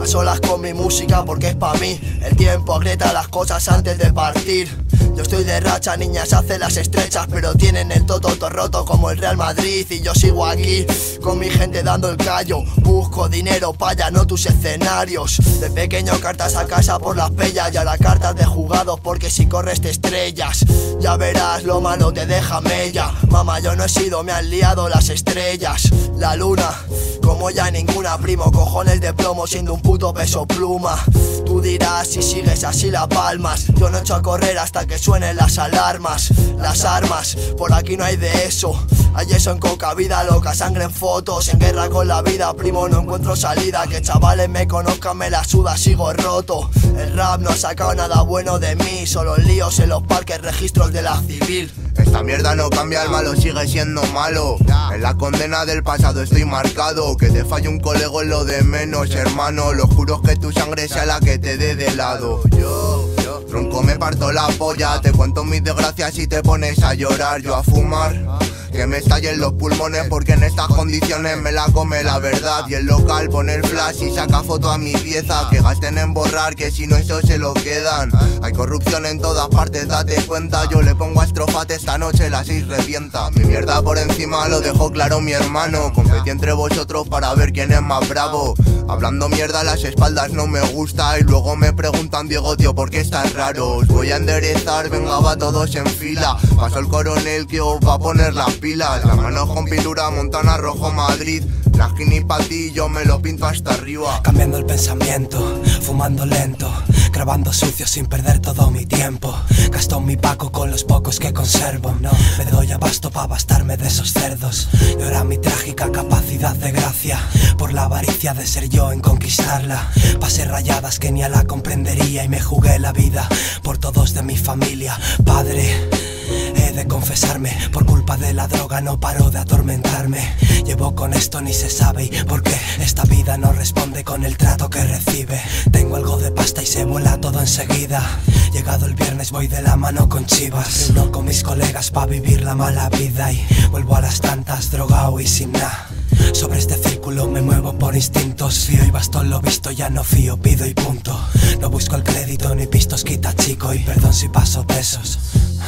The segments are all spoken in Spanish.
solas con mi música porque es pa' mí. El tiempo agrieta las cosas antes de partir. Yo estoy de racha, niñas hacen las estrechas, pero tienen el toto roto como el Real Madrid. Y yo sigo aquí, con mi gente dando el callo. Busco dinero pa' ya no tus escenarios. De pequeño cartas a casa por las pellas, y ahora cartas de jugados porque si corres te estrellas. Ya verás, lo malo te deja mella. Mamá, yo no he sido, me han liado las estrellas. La luna, como ya ninguna, primo, cojones de plomo siendo un puto peso pluma. Tú dirás si sigues así la palmas. Yo no echo a correr hasta que suenen las alarmas. Las armas, por aquí no hay de eso. Hay eso en coca, vida loca, sangre en fotos. En guerra con la vida, primo, no encuentro salida. Que chavales me conozcan, me la suda, sigo roto. El rap no ha sacado nada bueno de mí. Solo líos en los parques, registros de la civil. Esta mierda no cambia, el malo sigue siendo malo. En la condena del pasado estoy marcado. Que te falle un colego es lo de menos, hermano. Lo juro que tu sangre sea la que te dé de lado. Yo, tronco, me parto la polla. Te cuento mis desgracias y te pones a llorar. Yo a fumar, que me estallen los pulmones, porque en estas condiciones me la come la verdad. Y el local pone el flash y saca foto a mi pieza. Que gasten en borrar, que si no eso se lo quedan. Hay corrupción en todas partes, date cuenta. Yo le pongo a estrofate, esta noche las 6 revienta. Mi mierda por encima lo dejó claro mi hermano. Competí entre vosotros para ver quién es más bravo. Hablando mierda a las espaldas no me gusta. Y luego me preguntan, Diego, tío, ¿por qué estás raro? Os voy a enderezar, venga, va todos en fila. Pasó el coronel que os va a poner las pilas. Las manos con pintura, Montana, Rojo, Madrid. La skinny pa' ti, yo me lo pinto hasta arriba. Cambiando el pensamiento, fumando lento, grabando sucio sin perder todo mi tiempo. Gasto mi paco con los pocos que conservo. No me doy abasto pa' bastarme de esos cerdos. Y ahora mi trágica capacidad de gracia, por la avaricia de ser yo en conquistarla. Pasé rayadas que ni a la comprendería y me jugué la vida por todos de mi familia. Padre, he de confesarme, por culpa de la droga no paro de atormentarme. Llevo con esto ni se sabe y por qué esta vida no responde con el trato que recibe. Tengo algo de pasta y se vuela todo enseguida. Llegado el viernes voy de la mano con chivas. Reúno con mis colegas pa' vivir la mala vida y vuelvo a las tantas drogao y sin nada. Sobre este círculo me muevo por instintos. Fío y bastón lo visto, ya no fío, pido y punto. No busco el crédito ni pistos, quita chico y perdón si paso pesos.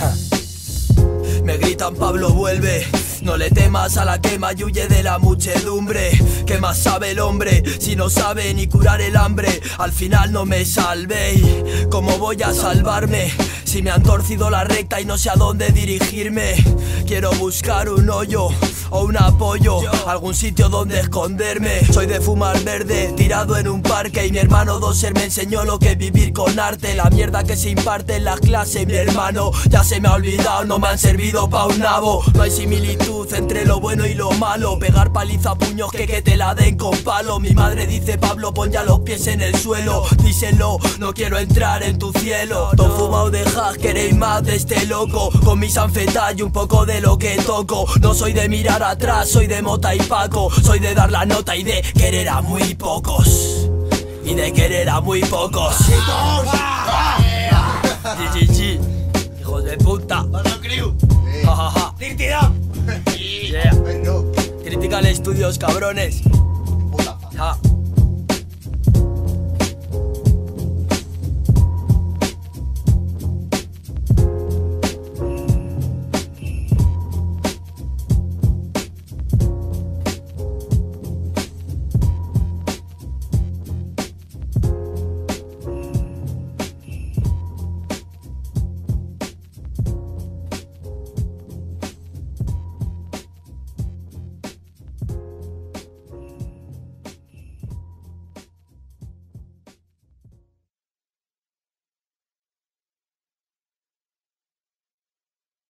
Me gritan Pablo vuelve, no le temas a la quema y huye de la muchedumbre. ¿Qué más sabe el hombre si no sabe ni curar el hambre? Al final no me salvé y ¿cómo voy a salvarme? Si me han torcido la recta y no sé a dónde dirigirme. Quiero buscar un hoyo o un apoyo, algún sitio donde esconderme. Soy de fumar verde, tirado en un parque. Y mi hermano Doser me enseñó lo que es vivir con arte. La mierda que se imparte en las clases, mi hermano, ya se me ha olvidado, no me han servido pa' un nabo. No hay similitud entre lo bueno y lo malo. Pegar paliza a puños que te la den con palo. Mi madre dice, Pablo, pon ya los pies en el suelo. Díselo, no quiero entrar en tu cielo. Todo fumado de hash, queréis más de este loco. Con mis anfetas y un poco de lo que toco. No soy de mirar atrás, soy de mota y paco. Soy de dar la nota y de querer a muy pocos. Y de querer a muy pocos. GGG, hijos de puta. Jajaja. Yeah. Critical Studios, cabrones. Puta. Ja.